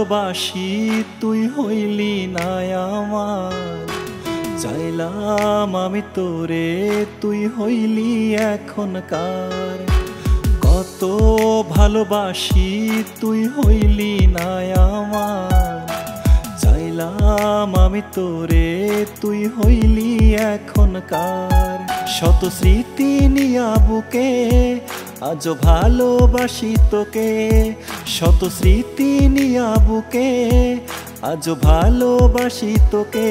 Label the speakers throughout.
Speaker 1: ভালোবাসি তুই হইলি না আমার। চাইলাম আমি তোরে তুই হইলি এখনকার। কত ভালোবাসি তুই হইলি না আমার। চাইলাম আমি তোরে তুই হইলি এখনকার। শত স্মৃতি নিয়া বুকে আজও ভালোবাসি তোকে। শত স্মৃতি নিয়া বুকে আজও ভালোবাসি তোকে।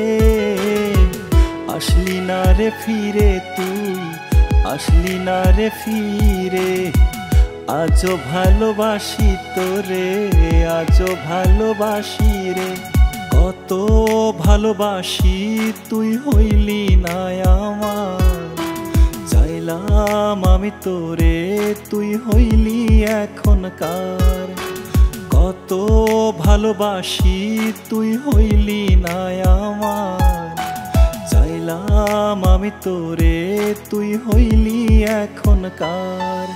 Speaker 1: আসলি না রে ফিরে তুই, আসলি না রে ফিরে। আজও ভালোবাসি তোরে, আজও ভালোবাসি রে। কত ভালোবাসি তুই হইলি না আমার। চাইলাম আমি তোরে তুই হইলি এখনকার। কত ভালোবাসি তুই হইলি না আমার। চাইলাম আমি তোরে তুই হইলি এখনকার।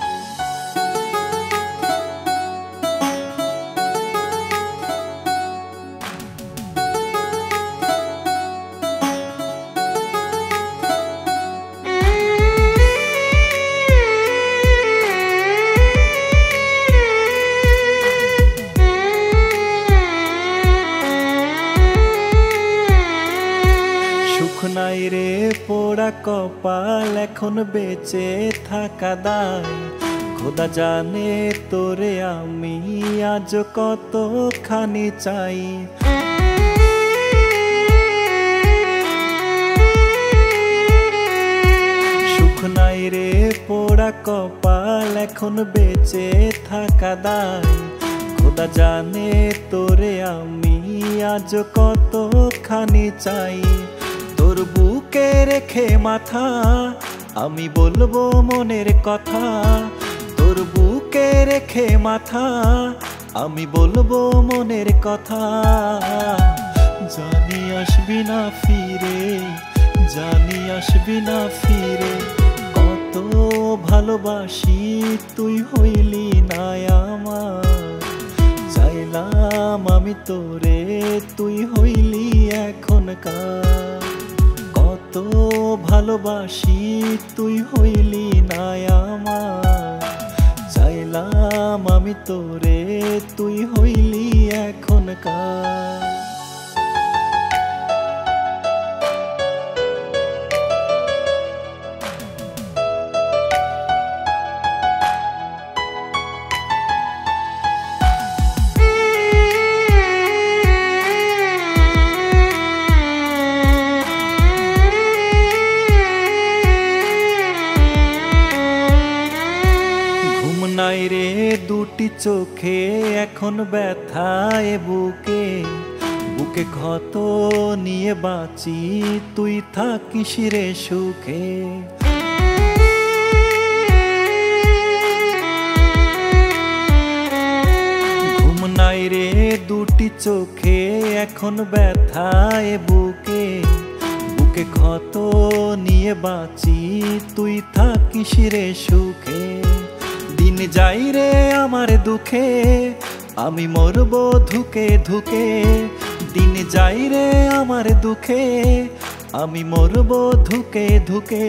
Speaker 1: নাই রে পোড়া কপাল এখন বেঁচে থাকা দায়। খোদা জানে তোরে আমি আজ কতখানি চাই। সুখ নাই রে পোড়া কপাল এখন বেঁচে থাকা দায়। খোদা জানে তোরে আমি আজ কতখানি চাই। তোর বুকে রেখে মাথা আমি বলবো মনের কথা। তোর বুকে রেখে মাথা আমি বলবো মনের কথা। জানি আসবি না ফিরে, জানি আসবি না ফিরে। কত ভালোবাসি তুই হইলি না আমার। চাইলাম আমি তোরে তুই হইলি এখনকার। কত ভালোবাসি তুই হইলি না আমার। চাইলাম আমি তোরে তুই হইলি এখনকার। নাই রে দুটি চোখে এখন ব্যথায় বুকে। বুকে ক্ষত নিয়ে বাঁচি তুই থাকিস রে সুখে। ঘুম নাই রে দুটি চোখে এখন ব্যথায় বুকে। বুকে ক্ষত নিয়ে বাঁচি তুই থাকিস রে সুখে। দিন যাই রে আমার দুঃখে আমি মরবো ধুকে ধুকে। দিন যাই রে আমার দুঃখে আমি মরবো ধুকে ধুকে।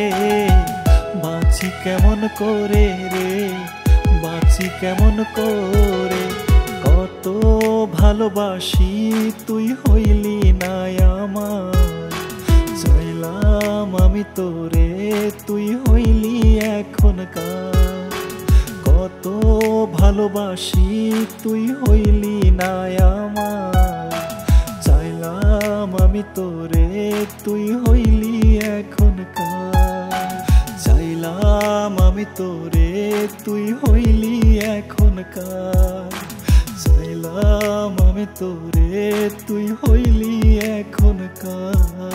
Speaker 1: বাঁচি কেমন করে রে, বাঁচি কেমন করে। কত ভালোবাসি তুই হইলি না আমার। চাইলাম আমি তোরে তুই হইলি এখনকার। কত ভালোবাসি তুই হইলি না আমার। চাইলাম আমি তোরে তুই হইলি এখনকার। চাইলাম আমি তোরে তুই হইলি এখনকার। চাইলাম আমি তোরে তুই হইলি এখনকার।